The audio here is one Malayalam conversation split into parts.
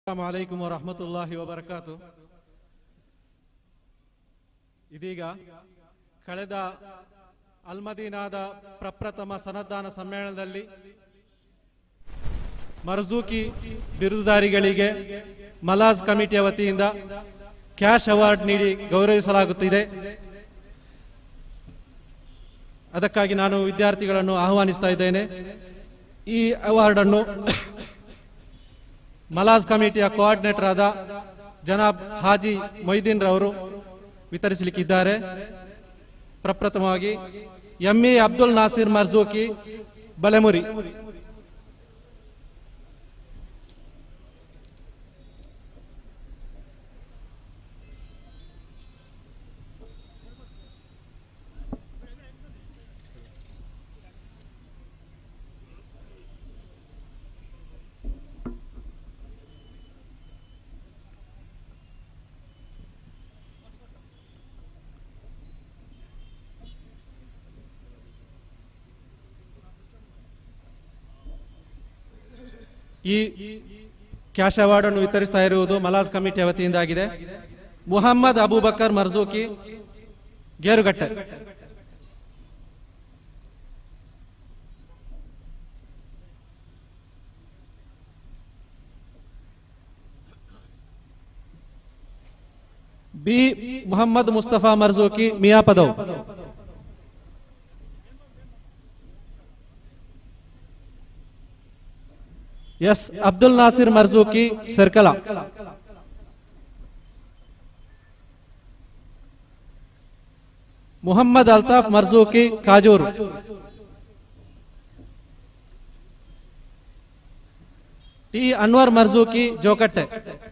ಅಸ್ಸಲಾಮು ಅಲೈಕುಂ ವರಹಮತುಲ್ಲಾಹಿ ವಬರಕಾತು. ಇದೀಗ ಕಳೆದ ಅಲ್ಮದೀನಾದ ಪ್ರಪ್ರಥಮ ಸನದ್ದಾನ ಸಮ್ಮೇಳನದಲ್ಲಿ ಮರ್ಜೂಕಿ ಬಿರುದುದಾರಿಗಳಿಗೆ ಮಲಾಜ್ ಕಮಿಟಿಯ ವತಿಯಿಂದ ಕ್ಯಾಶ್ ಅವಾರ್ಡ್ ನೀಡಿ ಗೌರವಿಸಲಾಗುತ್ತಿದೆ. ಅದಕ್ಕಾಗಿ ನಾನು ವಿದ್ಯಾರ್ಥಿಗಳನ್ನು ಆಹ್ವಾನಿಸ್ತಾ ಇದ್ದೇನೆ. ಈ ಅವಾರ್ಡ್ ಅನ್ನು ಮಲಾಜ್ ಕಮಿಟಿಯ ಕೋಆರ್ಡಿನೇಟರ್ ಆದ ಜನಾಬ್ ಹಾಜಿ ಮೊಯ್ದೀನ್ ರವರು ವಿತರಿಸಲಿಕ್ಕಿದ್ದಾರೆ. ಪ್ರಪ್ರಥಮವಾಗಿ ಎಂಇ ಅಬ್ದುಲ್ ನಾಸಿರ್ ಮರ್ಜೂಕಿ ಬಲೆಮುರಿ. ಈ ಕ್ಯಾಶ್ ಅವಾರ್ಡ್ ಅನ್ನು ವಿತರಿಸ್ತಾ ಇರುವುದು ಮಲಾಜ್ ಕಮಿಟಿಯ ವತಿಯಿಂದಾಗಿದೆ. Muhammad Abubakar Marzooqi Gerugatte. B Muhammad Mustafa Marzooqi Miyapadav. S Abdul Nasir Marzooqi Sarkala. Muhammad Althaf Marzooqi Kajur. T Anwar Marzooqi Jokatte.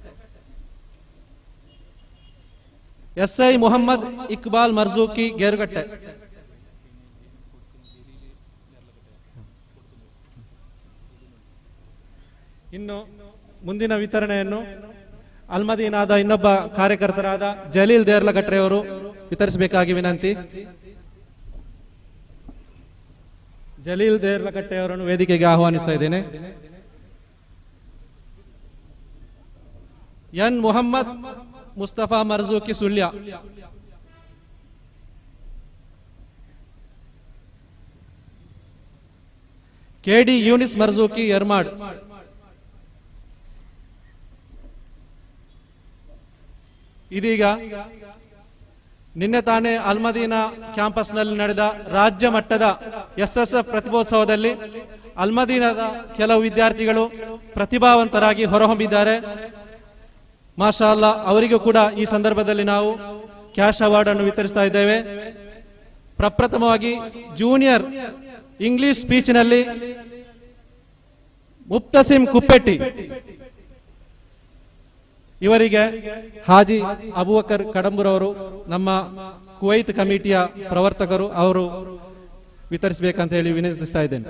SI Muhammad Iqbal Marzooqi Gerugatte. ಇನ್ನು ಮುಂದಿನ ವಿತರಣೆಯನ್ನು ಅಲ್ಮದೀನಾದ ಇನ್ನೊಬ್ಬ ಕಾರ್ಯಕರ್ತರಾದ ಜಲೀಲ್ ದೇರ್ಲಗಟ್ರೆಯವರು ವಿತರಿಸಬೇಕಾಗಿ ವಿನಂತಿ. ಜಲೀಲ್ ದೇರ್ಲಗಟ್ಟೆಯವರನ್ನು ವೇದಿಕೆಗೆ ಆಹ್ವಾನಿಸ್ತಾ ಇದ್ದೇನೆ. ಎನ್ ಮುಹಮ್ಮದ್ ಮುಸ್ತಫಾ ಮರ್ಜೂಕಿ ಸುಳ್ಯ. ಕೆಡಿ ಯೂನಿಸ್ ಮರ್ಜೂಕಿ ಯರ್ಮಾಡ್. ಇದೀಗ ನಿನ್ನೆ ತಾನೇ ಅಲ್ಮದೀನಾ ಕ್ಯಾಂಪಸ್ನಲ್ಲಿ ನಡೆದ ರಾಜ್ಯ ಮಟ್ಟದ ಎಸ್ಎಸ್ಎಫ್ ಪ್ರತಿಭೋತ್ಸವದಲ್ಲಿ ಅಲ್ಮದೀನಾದ ಕೆಲವು ವಿದ್ಯಾರ್ಥಿಗಳು ಪ್ರತಿಭಾವಂತರಾಗಿ ಹೊರಹೊಮ್ಮಿದ್ದಾರೆ. ಮಾಶಾ ಅಲ್ಲಾ, ಅವರಿಗೂ ಕೂಡ ಈ ಸಂದರ್ಭದಲ್ಲಿ ನಾವು ಕ್ಯಾಶ್ ಅವಾರ್ಡ್ ಅನ್ನು ವಿತರಿಸ್ತಾ ಇದ್ದೇವೆ. ಪ್ರಪ್ರಥಮವಾಗಿ ಜೂನಿಯರ್ ಇಂಗ್ಲಿಷ್ ಸ್ಪೀಚ್ನಲ್ಲಿ ಮುಪ್ತಸಿಂ ಕುಪ್ಪೆಟ್ಟಿ ಇವರಿಗೆ ಹಾಜಿ ಅಬೂಬಕರ್ ಕಡಂಬೂರವರು, ನಮ್ಮ ಕುವೈತ್ ಕಮಿಟಿಯ ಪ್ರವರ್ತಕರು, ಅವರು ವಿತರಿಸಬೇಕಂತ ಹೇಳಿ ವಿನಂತಿಸ್ತಾ ಇದ್ದೇನೆ.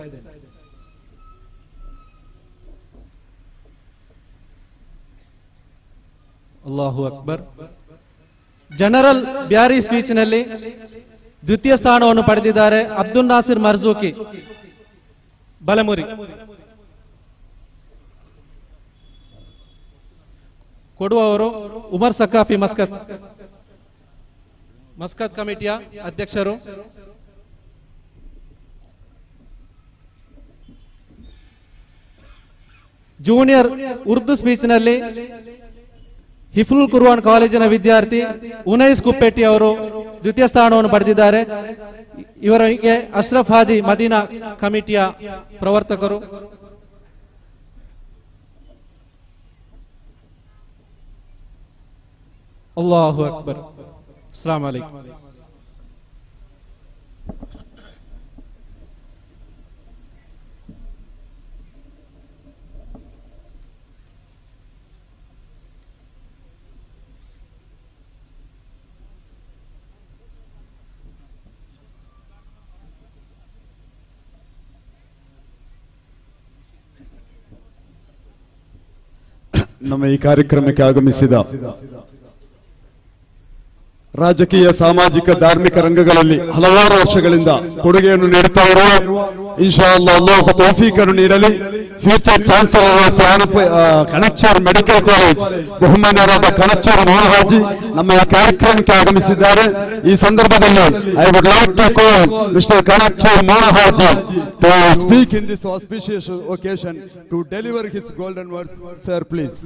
ಅಲ್ಲಾಹು ಅಕ್ಬರ್. ಜನರಲ್ ಬ್ಯಾರಿ ಸ್ಪೀಚ್ನಲ್ಲಿ ದ್ವಿತೀಯ ಸ್ಥಾನವನ್ನು ಪಡೆದಿದ್ದಾರೆ ಅಬ್ದುಲ್ ನಾಸಿರ್ ಮರ್ಜೂಕಿ ಬಲಮುರಿ. ಕೊಡುವವರು ಉಮರ್ ಸಕಾಫಿ ಮಸ್ಕತ್ ಕಮಿಟಿಯ ಅಧ್ಯಕ್ಷರು. ಜೂನಿಯರ್ ಉರ್ದು ಸ್ಪೀಚ್ನಲ್ಲಿ ಹಿಫ್ಲುಲ್ ಕುರ್ಆನ್ ಕಾಲೇಜಿನ ವಿದ್ಯಾರ್ಥಿ ಉನೈಸ್ ಕುಪ್ಪೆಟ್ಟಿ ಅವರು ದ್ವಿತೀಯ ಸ್ಥಾನವನ್ನು ಪಡೆದಿದ್ದಾರೆ. ಇವರಿಗೆ ಅಶ್ರಫ್ ಹಾಜಿ ಮದೀನಾ ಕಮಿಟಿಯ ಪ್ರವರ್ತಕರು. ಅಲ್ಲಾಹು ಅಕ್ಬರ್. ಅಸ್ಸಲಾಮು ಅಲೈಕುಂ. ನಮ್ಮ ಈ ಕಾರ್ಯಕ್ರಮಕ್ಕೆ ಆಗಮಿಸಿದ ರಾಜಕೀಯ, ಸಾಮಾಜಿಕ, ಧಾರ್ಮಿಕ ರಂಗಗಳಲ್ಲಿ ಹಲವಾರು ವರ್ಷಗಳಿಂದ ಕೊಡುಗೆಯನ್ನು ನೀಡುತ್ತಾ ಇರುವ ಇನ್ಶಾ ಅಲ್ಲಾಹ್ ಅಲ್ಲಾಹ್ ತೌಫೀಕನ್ನು ನೀಡಲಿ. Future chancellor of Kanachur medical college ಬಹುಮಾನ್ಯರಾದ ಕಣಚೂರು ಮೋಹನ್ ಹಾಜಿ ನಮ್ಮ ಈ ಕಾರ್ಯಕ್ರಮಕ್ಕೆ ಆಗಮಿಸಿದ್ದಾರೆ. ಈ ಸಂದರ್ಭದಲ್ಲಿ I would like to call mister Kanachur Mohan Haji to speak in this auspicious occasion to deliver his golden words. Sir, please.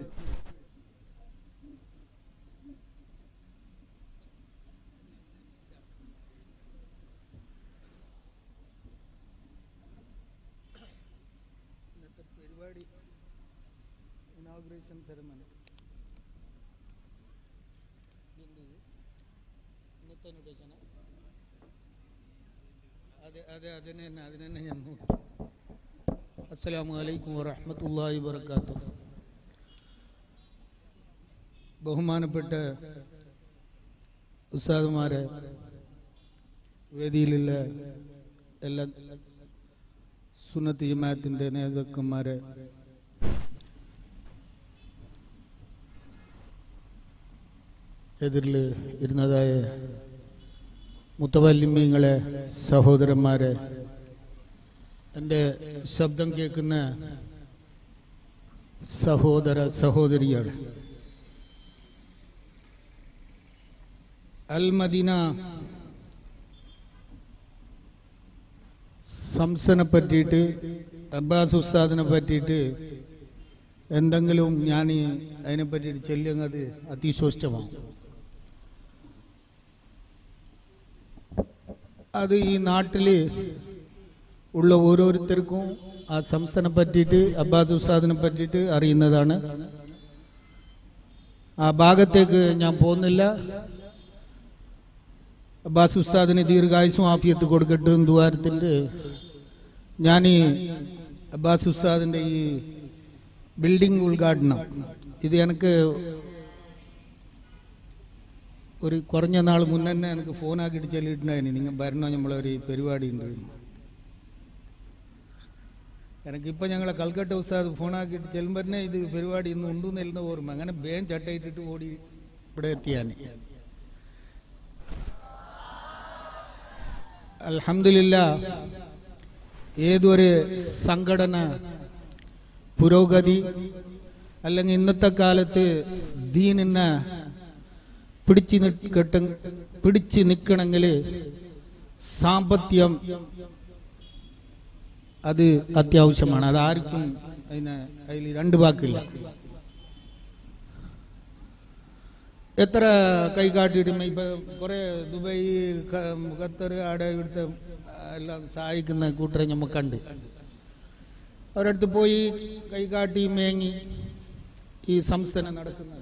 inauguration ceremony Assalamu alaikum wa rahmatullahi wa barakatuh. ബഹുമാനപ്പെട്ട ഉസ്താദുമാരെ, വേദിയിലുള്ള എല്ലാ സുന്നത്ത് ജമാഅത്തിന്റെ നേതാക്കന്മാരെ, എതിരിൽ ഇരുന്നതായ മുത്തവല്ലിമീങ്ങളെ, സഹോദരന്മാരെ, എൻ്റെ ശബ്ദം കേൾക്കുന്ന സഹോദര സഹോദരികൾ, അൽ മദീന സംസനെ പറ്റിയിട്ട്, അബ്ബാസ് ഉസ്താദിനെ പറ്റിയിട്ട് എന്തെങ്കിലും ഞാൻ അതിനെ പറ്റിയിട്ട് ചൊല്ലുന്നത് അതിശോഷ്ടമാണ്. അത് ഈ നാട്ടിൽ ഉള്ള ഓരോരുത്തർക്കും ആ സംസ്ഥാനെ പറ്റിയിട്ട്, അബ്ബാസ് ഉസ്താദിനെ പറ്റിയിട്ട് അറിയുന്നതാണ്. ആ ഭാഗത്തേക്ക് ഞാൻ പോകുന്നില്ല. അബ്ബാസ് ഉസ്താദിന് ദീർഘായുസ്സും ആഫിയത്ത് കൊടുക്കട്ടെ എന്ന് ദുആർത്തിൻ്റെ ഞാൻ ഈ അബ്ബാസ് ഉസ്താദിൻ്റെ ഈ ബിൽഡിംഗ് ഉദ്ഘാടനം ഇത് എനിക്ക് ഒരു കുറഞ്ഞ നാൾ മുന്നേ തന്നെ എനിക്ക് ഫോണാക്കിയിട്ട് ചെല്ലിയിട്ടുണ്ടായിരുന്നു, നിങ്ങൾ വരണോ, നമ്മളൊരു പരിപാടി ഉണ്ട്. എനിക്കിപ്പോൾ ഞങ്ങളെ കൽക്കട്ട ഉസ്താദ് ഫോണാക്കിയിട്ട് ചെല്ലുമ്പോൾ തന്നെ ഇത് പരിപാടി ഇന്ന് ഉണ്ടെന്നിരുന്ന ഓർമ്മ. അങ്ങനെ ബേൻ ചട്ടയിട്ടിട്ട് ഓടി ഇവിടെ എത്തിയാൻ. അൽഹംദുലില്ലാഹ്, ഏതൊരു സംഘടന പുരോഗതി അല്ലെങ്കിൽ ഇന്നത്തെ കാലത്ത് ദീനിനെ പിടിച്ച് നിൽക്കണമെങ്കിൽ സാമ്പത്തികം അത് അത്യാവശ്യമാണ്. അതാർക്കും അതിൽ രണ്ട് വാക്കില്ല. എത്ര കൈ കാട്ടിയിട്ടും ഇപ്പം കുറേ ദുബായ്, ഖത്തർ, അവിടെ ഇവിടുത്തെ എല്ലാം സഹായിക്കുന്ന കൂട്ടരെ നമുക്ക് കണ്ട് അവരടുത്ത് പോയി കൈ കാട്ടി മേങ്ങി ഈ സംസ്ഥാനം നടക്കുന്നത്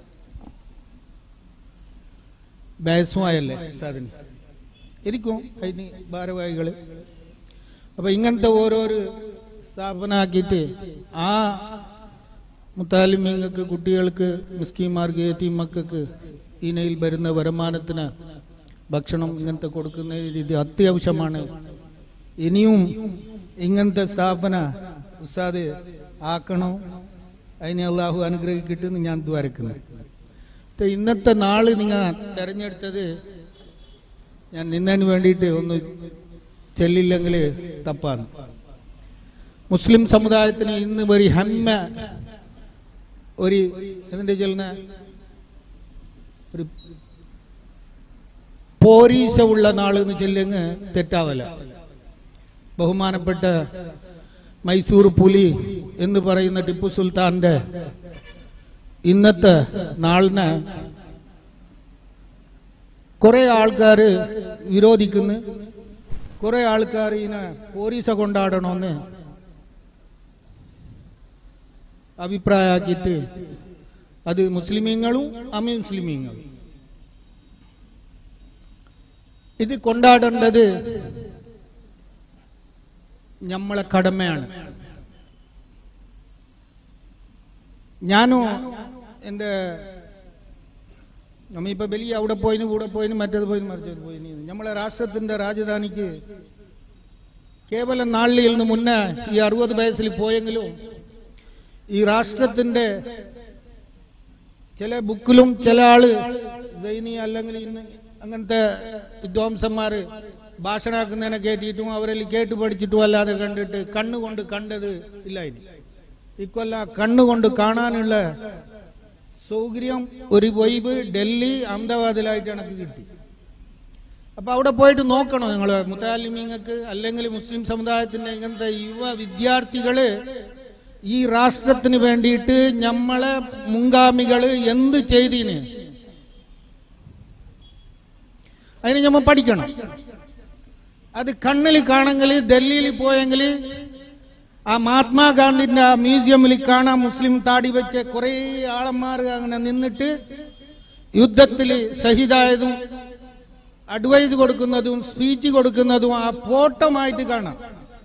ബാസുമായല്ലേ സാധനം ഇരിക്കും അതിന് ഭാരവാഹികൾ. അപ്പം ഇങ്ങനത്തെ ഓരോരോ സ്ഥാപനമാക്കിയിട്ട് ആ മുത്താലിമീങ്ങൾക്ക്, കുട്ടികൾക്ക്, മിസ്കീന്മാർക്ക്, യതീം മക്കൾക്ക് ഈനയിൽ വരുന്ന വരുമാനത്തിന് ഭക്ഷണം ഇങ്ങനത്തെ കൊടുക്കുന്ന രീതി അത്യാവശ്യമാണ്. ഇനിയും ഇങ്ങനത്തെ സ്ഥാപന ഉസ്താദ് ആക്കണോ, അതിനെ അള്ളാഹു അനുഗ്രഹിക്കട്ടെ എന്ന് ഞാൻ ദ്വാരക്കുന്നു. ഇന്നത്തെ നാള് നിങ്ങൾ തിരഞ്ഞെടുത്തത് ഞാൻ നിന്നതിന് വേണ്ടിയിട്ട് ഒന്ന് ചെല്ലില്ലെങ്കിൽ തപ്പാണ്. മുസ്ലിം സമുദായത്തിന് ഇന്ന് ഒരു ഹമ്മ, ഒരു ഇതിൻ്റെ ചെല്ലുന്ന ഒരു പോരീശ ഉള്ള നാളെന്ന് ചെല്ലുങ്ങ് തെറ്റാവല. ബഹുമാനപ്പെട്ട മൈസൂർ പുലി എന്ന് പറയുന്ന ടിപ്പു സുൽത്താന്റെ ഇന്നത്തെ നാളിന് കുറെ ആൾക്കാർ വിരോധിക്കുന്നു, കുറെ ആൾക്കാർ ഇതിനെ പോരീസ കൊണ്ടാടണമെന്ന് അഭിപ്രായമാക്കിയിട്ട് അത് മുസ്ലിമീങ്ങളും അമുസ്ലിമീങ്ങളും ഇത് കൊണ്ടാടേണ്ടത് നമ്മളെ കടമയാണ്. ഞാനും എൻ്റെ നമ്മളിപ്പോൾ വലിയ അവിടെ പോയിന്, കൂടെ പോയിന്, മറ്റേത് പോയിന്, മറിച്ചത് പോയിന്. നമ്മളെ രാഷ്ട്രത്തിൻ്റെ രാജധാനിക്ക് കേവലം നാളിൽ നിന്ന് മുന്നേ ഈ 60 വയസ്സിൽ പോയെങ്കിലും ഈ രാഷ്ട്രത്തിൻ്റെ ചില ബുക്കിലും ചില ആള് സൈനി അല്ലെങ്കിൽ ഇന്ന് അങ്ങനത്തെ വിദ്വാംസന്മാർ ഭാഷണാക്കുന്നതിനെ കേട്ടിട്ടും അവരിൽ കേട്ട് പഠിച്ചിട്ടും അല്ലാതെ കണ്ടിട്ട് കണ്ണുകൊണ്ട് കണ്ടത് ഇല്ല. ഇനി ഇക്കൊല്ല കണ്ണുകൊണ്ട് കാണാനുള്ള സൗകര്യം ഒരു വൈബ് ഡൽഹി അഹമ്മദാബാദിലായിട്ട് എനിക്ക് കിട്ടി. അപ്പൊ അവിടെ പോയിട്ട് നോക്കണം നിങ്ങൾ മുത്തലിമീങ്ങൾക്ക് അല്ലെങ്കിൽ മുസ്ലിം സമുദായത്തിന്റെ ഇങ്ങനത്തെ യുവ വിദ്യാർത്ഥികള് ഈ രാഷ്ട്രത്തിന് വേണ്ടിയിട്ട് നമ്മളെ മുൻഗാമികള് എന്ത് ചെയ്തീന് അതിന് നമ്മൾ പഠിക്കണം. അത് കണ്ണിൽ കാണെങ്കിൽ ഡൽഹിയിൽ പോയെങ്കിൽ ആ മഹാത്മാഗാന്ധിന്റെ ആ മ്യൂസിയമിൽ കാണാം. മുസ്ലിം താടി വെച്ച് കുറെ ആളന്മാർ അങ്ങനെ നിന്നിട്ട് യുദ്ധത്തിൽ ഷഹീദായതും അഡ്വൈസ് കൊടുക്കുന്നതും സ്പീച്ച് കൊടുക്കുന്നതും ആ ഫോട്ടോമായിട്ട് കാണാം.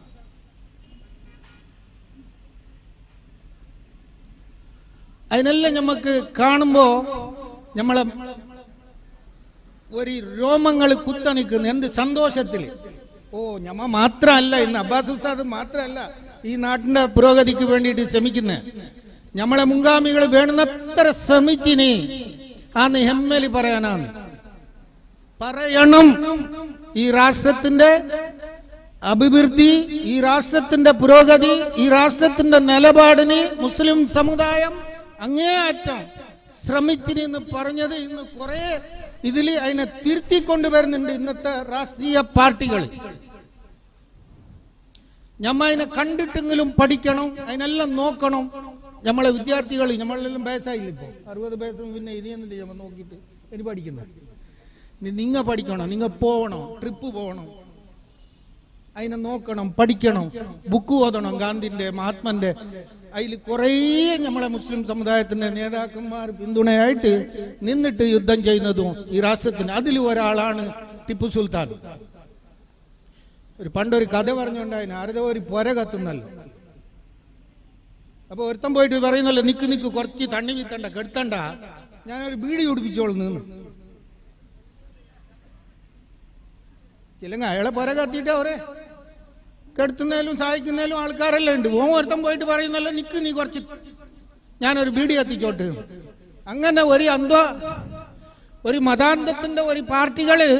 അതിനെല്ലാം നമുക്ക് കാണുമ്പോ നമ്മളെ ഒരു രോമങ്ങൾ കുത്ത നിൽക്കുന്നു. എന്ത് സന്തോഷത്തില്! ഓ ഞമ്മ മാത്രമല്ല, ഇന്ന് അബ്ബാസ് ഉസ്താദ് മാത്രമല്ല ഈ നാട്ടിന്റെ പുരോഗതിക്ക് വേണ്ടിയിട്ട് ശ്രമിക്കുന്നത്. നമ്മളെ മുൻഗാമികൾ വേണമെന്നത്ര ശ്രമിച്ചിനി ആന്ന് ഹെമ്മലി പറയാനാണ്. പറയണം ഈ രാഷ്ട്രത്തിന്റെ അഭിവൃദ്ധി, ഈ രാഷ്ട്രത്തിന്റെ പുരോഗതി, ഈ രാഷ്ട്രത്തിന്റെ നിലപാടിന് മുസ്ലിം സമുദായം അങ്ങേയറ്റം ശ്രമിച്ചിനെന്ന് പറഞ്ഞത് ഇന്ന് കുറെ ഇതിൽ അതിനെ തിരുത്തിക്കൊണ്ടുവരുന്നുണ്ട് ഇന്നത്തെ രാഷ്ട്രീയ പാർട്ടികൾ. ഞമ്മ അതിനെ കണ്ടിട്ടെങ്കിലും പഠിക്കണം, അതിനെല്ലാം നോക്കണം. നമ്മളെ വിദ്യാർത്ഥികൾ നമ്മളെല്ലാം വയസ്സായില്ല, ഇപ്പോൾ 60 വയസ്സും പിന്നെ ഇനിയൊന്നും ഞമ്മ നോക്കിയിട്ട് ഇനി പഠിക്കുന്നത്. നിങ്ങൾ പഠിക്കണം, നിങ്ങൾ പോകണം, ട്രിപ്പ് പോകണം, അതിനെ നോക്കണം, പഠിക്കണം, ബുക്ക് ഓതണം. ഗാന്ധിന്റെ മഹാത്മന്റെ അതിൽ കുറേ നമ്മളെ മുസ്ലിം സമുദായത്തിന്റെ നേതാക്കന്മാർ പിന്തുണയായിട്ട് നിന്നിട്ട് യുദ്ധം ചെയ്യുന്നതും ഈ രാഷ്ട്രത്തിന്. അതിൽ ഒരാളാണ് ടിപ്പു സുൽത്താൻ. പണ്ടൊരു കഥ പറഞ്ഞുകൊണ്ടായിരുന്നു, ആരതോ ഒരു പുര കത്തുന്നല്ലോ. അപ്പൊ ഒരുത്തം പോയിട്ട് പറയുന്നല്ലോ, നിക്ക് കുറച്ച് തണ്ണി വീത്തണ്ട, കെടുത്തണ്ട, ഞാനൊരു ബീഡി കുടിപ്പിച്ചോളൂ നിന്ന്. ചിലങ്ങ അയാളെ പുര കത്തിയിട്ട് അവരെ കെടുത്തുന്നതിലും സഹായിക്കുന്നതിലും ആൾക്കാരെല്ലാം ഉണ്ട്. ഒരുത്തം പോയിട്ട് പറയുന്നല്ലോ, നിക്ക് നീ കുറച്ച് ഞാനൊരു ബീഡി കത്തിച്ചോട്ട്. അങ്ങനെ ഒരു മതാന്തത്തിന്റെ ഒരു പാർട്ടികള്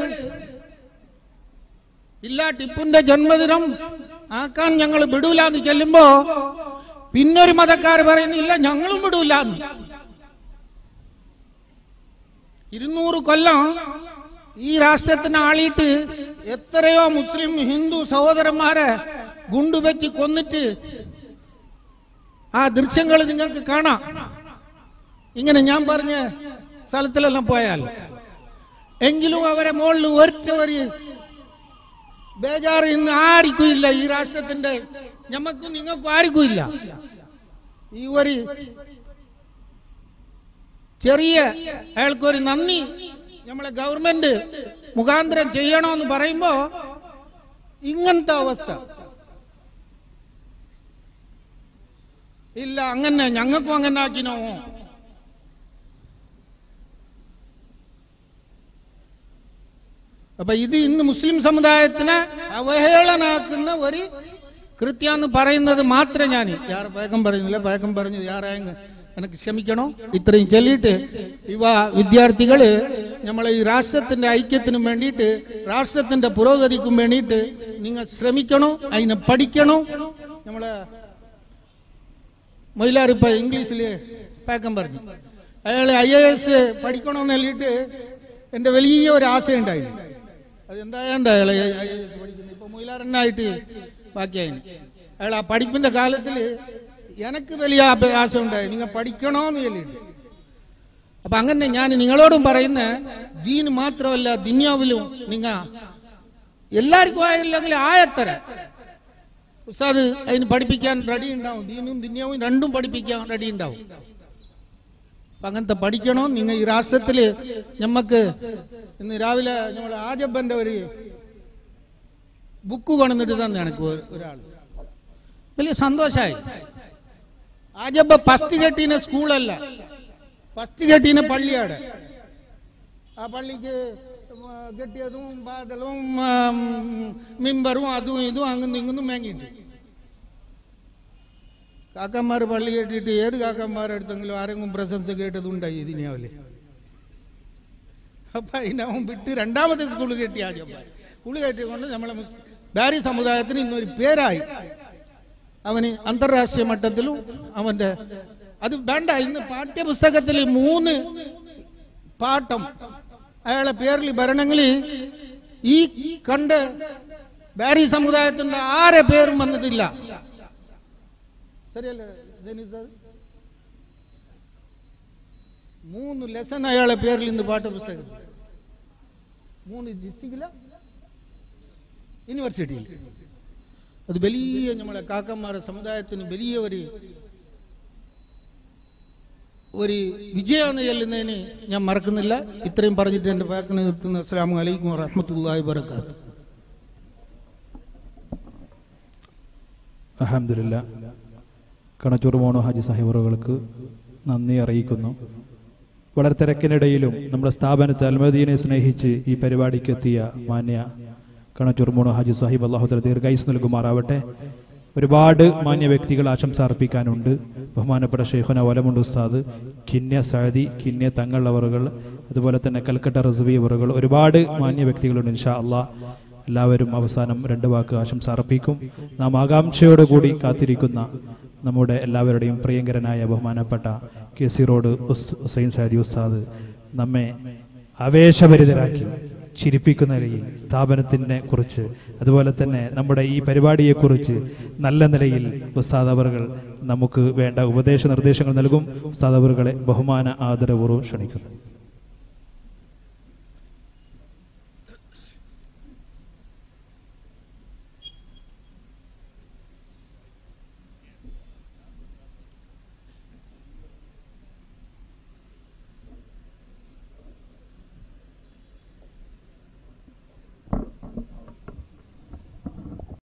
ഇല്ല, ടിപ്പുന്റെ ജന്മദിനം ആക്കാൻ ഞങ്ങൾ വിടൂലെന്ന് ചെല്ലുമ്പോ പിന്നൊരു മതക്കാർ പറയുന്നില്ല, ഞങ്ങളും വിടൂലെന്ന്. 200 കൊല്ലം ഈ രാഷ്ട്രത്തിന് ആളിയിട്ട് എത്രയോ മുസ്ലിം ഹിന്ദു സഹോദരന്മാരെ ഗുണ്ടുവെച്ച് കൊന്നിട്ട് ആ ദൃശ്യങ്ങൾ നിങ്ങൾക്ക് കാണാം. ഇങ്ങനെ ഞാൻ പറഞ്ഞ സ്ഥലത്തിലെല്ലാം പോയാൽ എങ്കിലും അവരെ മുകളിൽ ഒരു ബേജാറ് ഇന്ന് ആർക്കും ഇല്ല. ഈ രാഷ്ട്രത്തിന്റെ ഞമ്മക്കും നിങ്ങൾക്കും ആർക്കും ഇല്ല. ഈ ഒരു ചെറിയ അയാൾക്കൊരു നന്ദി നമ്മളെ ഗവൺമെന്റ് മുഖാന്തരം ചെയ്യണമെന്ന് പറയുമ്പോ ഇങ്ങനത്തെ അവസ്ഥ ഇല്ല. അങ്ങനെ ഞങ്ങൾക്കും അങ്ങനെ ആക്കിനോ? അപ്പൊ ഇത് ഇന്ന് മുസ്ലിം സമുദായത്തിനെ അവഹേളനാക്കുന്ന ഒരു കൃത്യാന്ന് പറയുന്നത് മാത്രമേ ഞാൻ യാറെ പയക്കം പറയുന്നില്ല. പയക്കം പറഞ്ഞത് യാറായെങ്കിൽ എനിക്ക് ക്ഷമിക്കണോ. ഇത്രയും ചൊല്ലിയിട്ട് യുവ വിദ്യാർത്ഥികള് നമ്മളെ ഈ രാഷ്ട്രത്തിന്റെ ഐക്യത്തിനും വേണ്ടിയിട്ട് രാഷ്ട്രത്തിന്റെ പുരോഗതിക്കും വേണ്ടിയിട്ട് നിങ്ങൾ ശ്രമിക്കണോ, അതിനെ പഠിക്കണോ. നമ്മളെ മൊയിലാറിപ്പ ഇംഗ്ലീഷില് പയക്കം പറഞ്ഞു, അയാൾ IAS പഠിക്കണമെന്ന് ചൊല്ലിയിട്ട് എൻ്റെ വലിയ ഒരു ആശയുണ്ടായിരുന്നു. അതെന്താ അയാൾ IAS പഠിക്കുന്നത്? ഇപ്പൊ മൊയിലാറന്നായിട്ട് ബാക്കിയായിന്. അയാൾ ആ പഠിപ്പിന്റെ കാര്യത്തിൽ എനിക്ക് വലിയ ആശ ഉണ്ടായി, നിങ്ങൾ പഠിക്കണോന്ന് ചൊല്ലിയിട്ട്. അപ്പൊ അങ്ങനെ ഞാൻ നിങ്ങളോടും പറയുന്ന ദീൻ മാത്രമല്ല, ദുനിയാവിലും നിങ്ങൾ എല്ലാവർക്കും ആയില്ലെങ്കിൽ ആയത്തര ഉസ്താദ് അതിന് പഠിപ്പിക്കാൻ റെഡി ഉണ്ടാവും. ദീനും ദുനിയാവും രണ്ടും പഠിപ്പിക്കാൻ റെഡി ഉണ്ടാവും. അപ്പൊ അങ്ങനത്തെ പഠിക്കണോ. നിങ്ങൾ ഈ രാഷ്ട്രത്തില് നമുക്ക് ഇന്ന് രാവിലെ നമ്മൾ ആജബന്റെ ഒരു ബുക്ക് കൊണ്ടുവന്നിട്ട് തന്നെ എനിക്ക് ഒരാൾ വലിയ സന്തോഷമായി. ആജബ ഫസ്റ്റ് കെട്ടീന സ്കൂളല്ല, ഫസ്റ്റ് കെട്ടീന പള്ളിയാണ്. ആ പള്ളിക്ക് കെട്ടിയതും ബാദലും മിമ്പറും അതും ഇതും അങ്ങും ഇങ്ങും വാങ്ങിയിട്ട് കാക്കന്മാർ പള്ളി കെട്ടിയിട്ട് ഏത് കാക്കന്മാരെടുത്തെങ്കിലും ആരെങ്കിലും പ്രശംസ കേട്ടതുണ്ടായി ഇതിനാവില്ലേ. അപ്പൊ അതിനവൻ വിട്ട് രണ്ടാമത്തെ സ്കൂൾ കെട്ടി. ആജബ സ്കൂൾ കെട്ടിക്കൊണ്ട് നമ്മളെ ബാരി സമുദായത്തിന് ഇന്നൊരു പേരായി. അവന് അന്തർരാഷ്ട്രീയ മട്ടത്തിലും അവൻ്റെ അത് വേണ്ട. ഇന്ന് പാഠ്യപുസ്തകത്തിൽ 3 പാഠം അയാളെ പേരിൽ വരണമെങ്കിൽ ഈ കണ്ട് ബാരി സമുദായത്തിന്റെ ആരെ പേരും വന്നിട്ടില്ല. ശരിയല്ലേ? 3 ലെസൺ അയാളെ പേരിൽ ഇന്ന് പാഠപുസ്തകം 3 ഡിസ്ട്രിക്റ്റിലെ യൂണിവേഴ്സിറ്റിയിൽ. അത് വലിയ നമ്മളെ കാക്കന്മാരുടെ സമുദായത്തിന് വലിയ ഒരു വിജയമാണ് ചെല്ലുന്നതിന് ഞാൻ മറക്കുന്നില്ല. ഇത്രയും പറഞ്ഞിട്ട് എൻ്റെ വാക്കിന് നിർത്തുന്നു. അസ്സലാമു അലൈക്കും വറഹ്മത്തുള്ളാഹി വബറകാതുഹു. അൽഹംദുലില്ലാ. കണച്ചൂർ മോണോ ഹാജി സാഹിബുകൾക്ക് നന്ദി അറിയിക്കുന്നു. വളരെ തിരക്കിനിടയിലും നമ്മുടെ സ്ഥാപനത്തെ അൽമദീനെ സ്നേഹിച്ച് ഈ പരിപാടിക്ക് എത്തിയ മാന്യ കണച്ചൂർ മോണോ ഹാജി സാഹിബ് അല്ലാഹു ദീർഘായുസ് നൽകുമാറാവട്ടെ. ഒരുപാട് മാന്യ വ്യക്തികൾ ആശംസ അർപ്പിക്കാനുണ്ട്. ബഹുമാനപ്പെട്ട ഷെയ്ഖുന വലമുണ്ട് ഉസ്താദ്, കിന്യ സഅദി, കിന്യ തങ്ങൾ അവറുകൾ, അതുപോലെ തന്നെ കൽക്കട്ട റസ്വി അവറുകൾ, ഒരുപാട് മാന്യ വ്യക്തികളുണ്ട്. ഇൻഷാ അള്ളാഹ് എല്ലാവരും അവസാനം 2 വാക്ക് ആശംസ അർപ്പിക്കും. നാം ആകാംക്ഷയോടുകൂടി കാത്തിരിക്കുന്ന നമ്മുടെ എല്ലാവരുടെയും പ്രിയങ്കരനായ ബഹുമാനപ്പെട്ട KC റോഡ് ഹുസൈൻ സഅദി ഉസ്താദ് നമ്മെ ആവേശഭരിതരാക്കി ചിരിപ്പിക്കുന്ന നിലയിൽ സ്ഥാപനത്തിനെ കുറിച്ച്, അതുപോലെ തന്നെ നമ്മുടെ ഈ പരിപാടിയെക്കുറിച്ച് നല്ല നിലയിൽ ഉസ്താദ് അവറുകൾ നമുക്ക് വേണ്ട ഉപദേശ നിർദ്ദേശങ്ങൾ നൽകും. ഉസ്താദ് അവറുകളെ ബഹുമാന ആദരപൂർവ്വം ക്ഷണിക്കുന്നു.